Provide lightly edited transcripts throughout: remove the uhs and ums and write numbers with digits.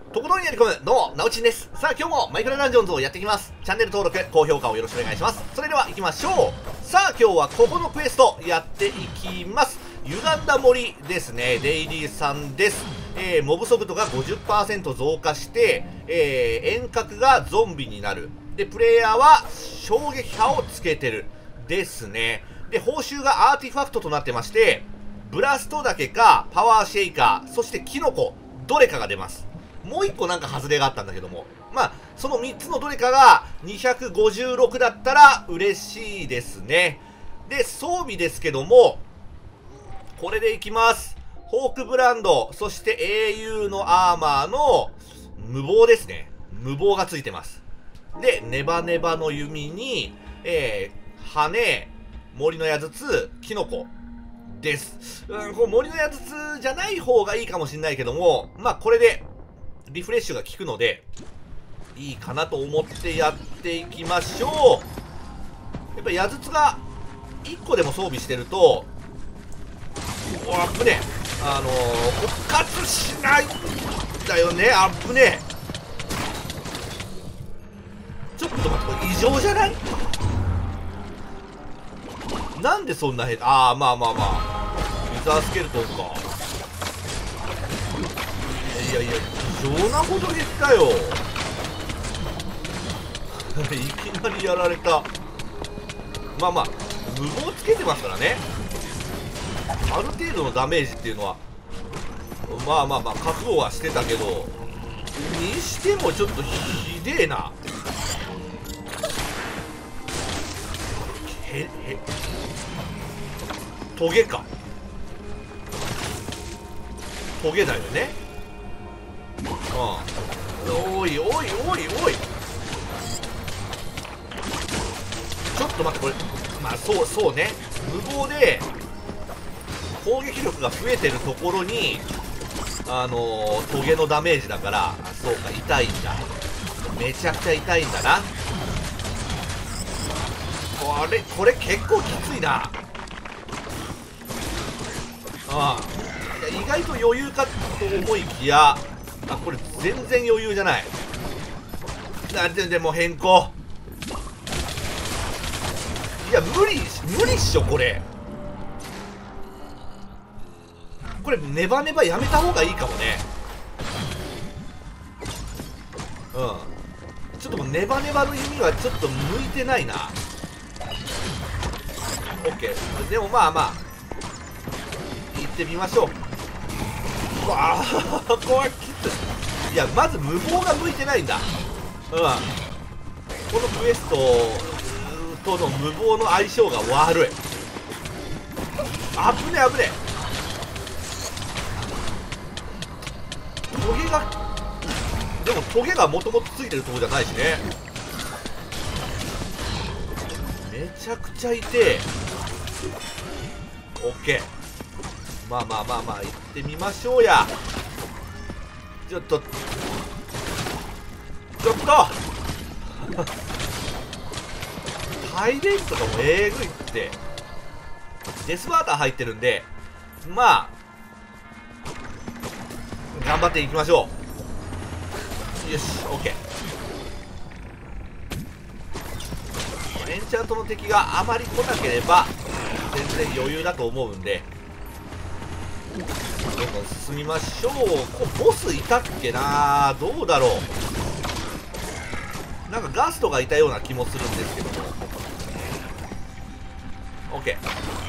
とことんやり込む、どうも、なおちんです。さあ、今日もマイクラダンジョンズをやっていきます。チャンネル登録、高評価をよろしくお願いします。それでは行きましょう。さあ、今日はここのクエストやっていきます。歪んだ森ですね。デイリーさんです。モブ速度が 50% 増加して、遠隔がゾンビになる。で、プレイヤーは衝撃波をつけてる。ですね。で、報酬がアーティファクトとなってまして、ブラストだけか、パワーシェイカー、そしてキノコ、どれかが出ます。もう一個なんか外れがあったんだけども。まあ、その3つのどれかが256だったら嬉しいですね。で、装備ですけども、これでいきます。ホークブランド、そして英雄のアーマーの無謀ですね。無謀がついてます。で、ネバネバの弓に、羽、森の矢筒、キノコです。こう森の矢筒じゃない方がいいかもしれないけども、まあこれでリフレッシュが効くので、いいかなと思ってやっていきましょう。やっぱ矢筒が1個でも装備してると、あっぶねえ。復活しないんだよね。あっぶねえ。ちょっと待って、これ異常じゃない？なんでそんな変？ああ、まあまあまあ。ウィザースケルトンか。いやいや、異常なほど減ったよ。いきなりやられた。まあまあ、無謀つけてますからね。ある程度のダメージっていうのは、まあまあまあ、覚悟はしてたけど、にしてもちょっとひでえな。トゲか。トゲだよね。うん。おいおいおいおい。ちょっと待って、これ。まあ、そうね。無謀で、攻撃力が増えてるところに、トゲのダメージだから、そうか、痛いんだ。めちゃくちゃ痛いんだな。これ結構きついな。意外と余裕かと思いきや、これ全然余裕じゃない。でも変更。いや、無理っしょ、これ。これ、ネバネバやめた方がいいかもね。ちょっとネバネバの弓はちょっと向いてないな。オッケー。でもまあまあ、行ってみましょう。うわあ、これきつい。いや、まず無謀が向いてないんだ。このクエストとの無謀の相性が悪い。危ねえ危ねえ。トゲが、でもトゲがもともとついてるとこじゃないしね。めちゃくちゃ痛え。オッケー。まあまあまあまあ、行ってみましょうや。ちょっとハイレンジとかもえぐいって。デスバーター入ってるんで、まあ頑張っていきましょう。よし、オッケー。エンチャントの敵があまり来なければ全然余裕だと思うんで、どんどん進みましょう。ボスいたっけな。どうだろう。なんかガストがいたような気もするんですけども。オッケ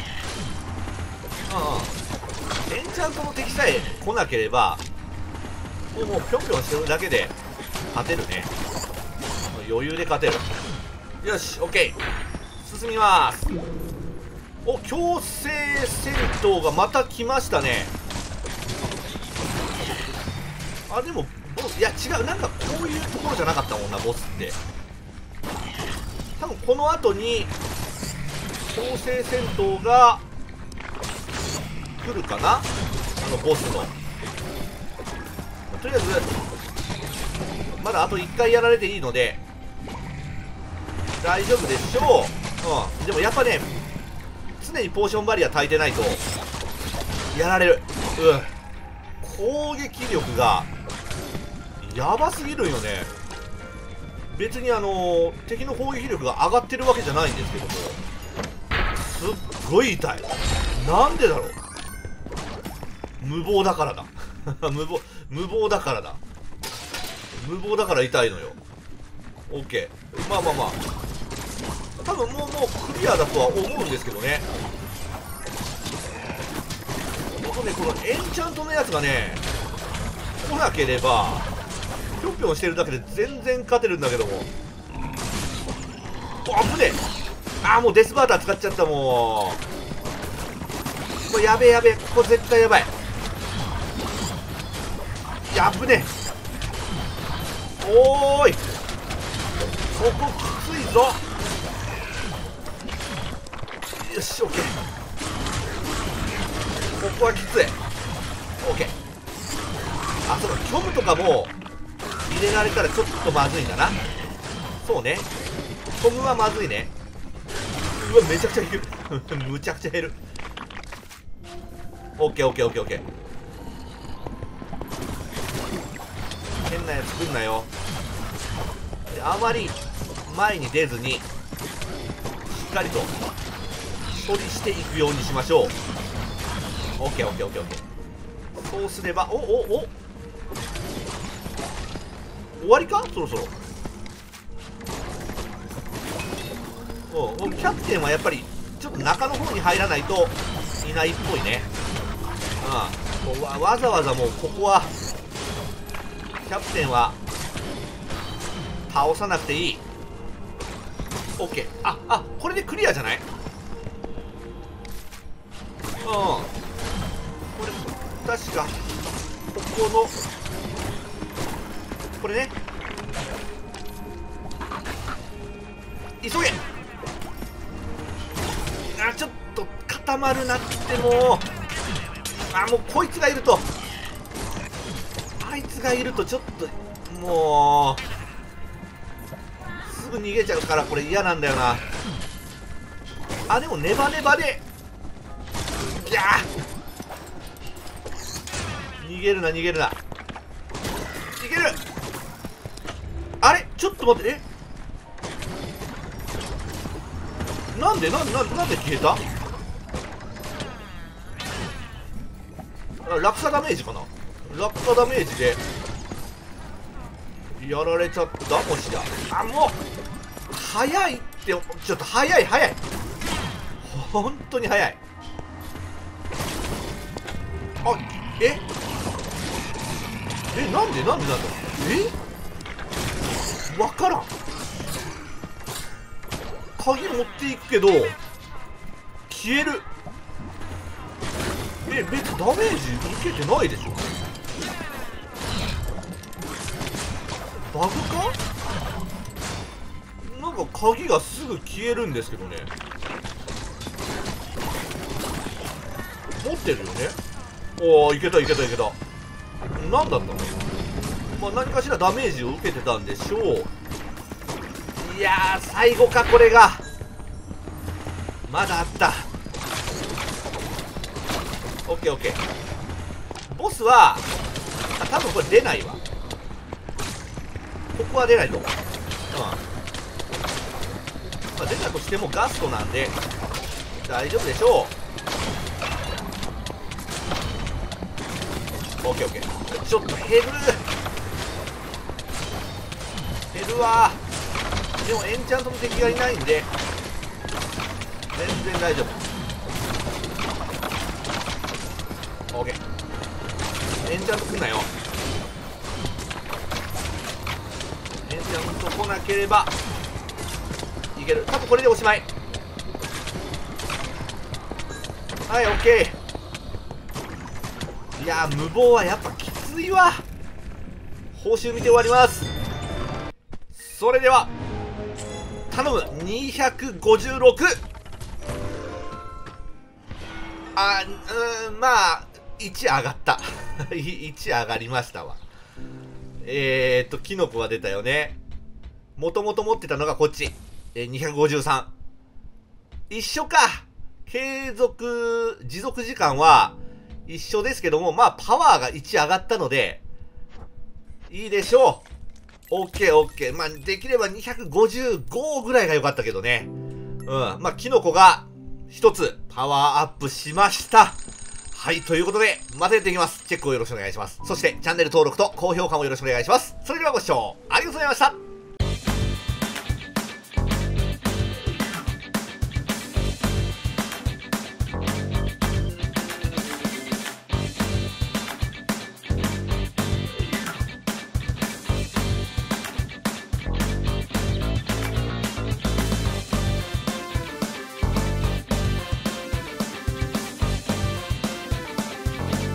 ー。エンチャントの敵さえ来なければ、もうぴょんぴょんしてるだけで勝てるね。余裕で勝てる。よし、オッケー。進みます。お、強制戦闘がまた来ましたね。でもいや違う、なんかこういうところじゃなかったもんな、ボスって。多分この後に強制戦闘が来るかな、ボスの。とりあえずまだあと1回やられていいので大丈夫でしょう。でもやっぱね、常にポーションバリア焚いてないとやられる。攻撃力がやばすぎるんよね。別に敵の攻撃力が上がってるわけじゃないんですけども、すっごい痛い。なんでだろう。無謀だからだ。無謀だからだ。無謀だから痛いのよ。オッケー。まあまあまあ、多分もうクリアだとは思うんですけどね。このエンチャントのやつがね来なければぴょんぴょんしてるだけで全然勝てるんだけども。あぶねえ。もうデスバーター使っちゃった。もうやべえやべえ。ここ絶対やばい。やぶねえ。おーい、ここきついぞ。よし、オッケー。ここはきつい。オッケー。そうか、虚無とかも入れられたらちょっとまずいんだな。そうね、虚無はまずいね。うわ、めちゃくちゃ減る。むちゃくちゃ減る。オッケーオッケーオッケーオッケー。変なやつ来んなよ。で、あまり前に出ずにしっかりと処理していくようにしましょう。オッケーオッケーオッケーオッケー。そうすれば、終わりか、そろそろ。キャプテンはやっぱりちょっと中の方に入らないといないっぽいね。もうわざわざもうここはキャプテンは倒さなくていい。オッケー。これでクリアじゃない？これ確かここのこれね。急げ。ちょっと固まるなってもう。もうこいつがいると、あいつがいるとちょっともうすぐ逃げちゃうからこれ嫌なんだよな。でもネバネバで、いや逃げるな逃げるな。いける。あれちょっと待って。なんで消えた？落差ダメージかな。落下ダメージでやられちゃった。もしやもう早いって。ちょっと早い本当に早い。なんでわからん。鍵持っていくけど消える。別にダメージ受けてないでしょ。バグか？なんか鍵がすぐ消えるんですけどね。持ってるよね。いけた。何だったの？何かしらダメージを受けてたんでしょう。いやー、最後かこれが。まだあった。オッケーオッケー。ボスは多分これ出ないわ。ここは出ないと思う。出たとしてもガストなんで大丈夫でしょう。オッケーオッケー。ちょっと減るわ。でもエンチャントの敵がいないんで全然大丈夫。オッケー。エンチャント来んなよ。エンチャント来なければいける。多分これでおしまい。はい、オッケー。いやー、無謀はやっぱきついわ。報酬見て終わります。それでは頼む。256。まあ1上がった1上がりましたわ。キノコが出たよね。もともと持ってたのがこっち、253。一緒か。持続時間は一緒ですけども、パワーが1上がったのでいいでしょう。OK、OK。まあ、できれば255ぐらいが良かったけどね。まあ、キノコが一つパワーアップしました。はい、ということで、またやっていきます。チェックをよろしくお願いします。そして、チャンネル登録と高評価もよろしくお願いします。それではご視聴ありがとうございました。